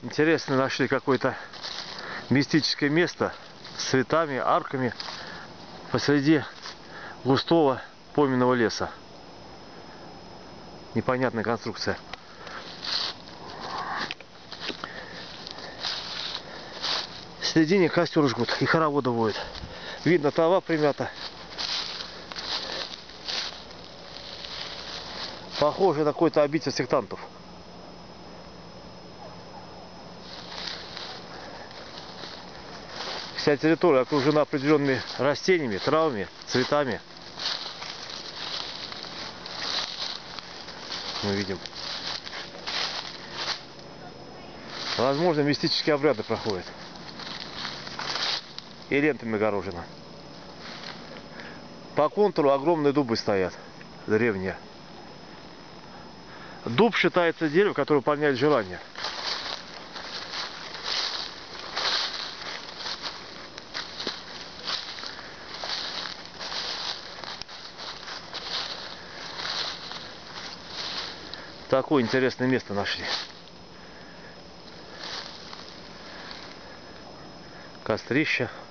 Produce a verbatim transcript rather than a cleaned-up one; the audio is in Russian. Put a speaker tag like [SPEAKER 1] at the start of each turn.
[SPEAKER 1] Интересно, нашли какое-то мистическое место с цветами, арками посреди густого пойменного леса. Непонятная конструкция. В середине костер жгут и хороводы воют. Видно, трава примята. Похоже на какой-то обитель сектантов. Вся территория окружена определенными растениями, травами, цветами. Мы видим. Возможно, мистические обряды проходят. И лентами огорожено. По контуру огромные дубы стоят. Древние. Дуб считается деревом, которое выполняет желание. Такое интересное место нашли. Кострище.